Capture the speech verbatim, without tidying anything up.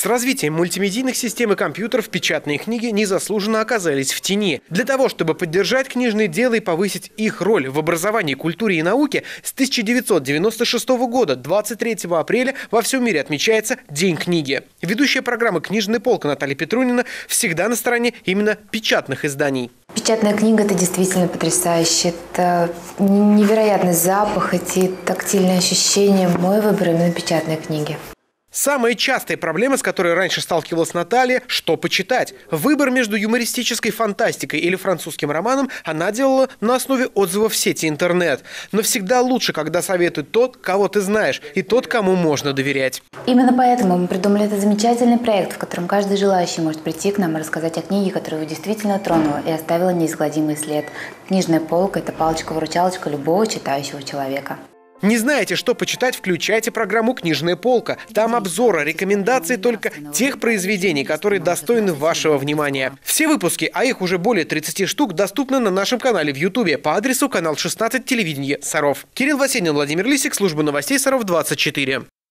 С развитием мультимедийных систем и компьютеров печатные книги незаслуженно оказались в тени. Для того, чтобы поддержать книжные дела и повысить их роль в образовании, культуре и науке, с тысяча девятьсот девяносто шестого года, двадцать третьего апреля, во всем мире отмечается День книги. Ведущая программы «Книжная полка» Наталья Петрунина всегда на стороне именно печатных изданий. Печатная книга – это действительно потрясающе. Это невероятный запах, эти тактильные ощущения. Мой выбор именно печатной книги. Самая частая проблема, с которой раньше сталкивалась Наталья – что почитать. Выбор между юмористической фантастикой или французским романом она делала на основе отзывов в сети интернет. Но всегда лучше, когда советует тот, кого ты знаешь, и тот, кому можно доверять. Именно поэтому мы придумали этот замечательный проект, в котором каждый желающий может прийти к нам и рассказать о книге, которая его действительно тронула и оставила неизгладимый след. Книжная полка – это палочка-выручалочка любого читающего человека. Не знаете, что почитать? Включайте программу «Книжная полка». Там обзоры, рекомендации только тех произведений, которые достойны вашего внимания. Все выпуски, а их уже более тридцати штук, доступны на нашем канале в Ютубе по адресу канал шестнадцать телевидение Саров. Кирилл Васенин, Владимир Лисик, служба новостей Саров двадцать четыре.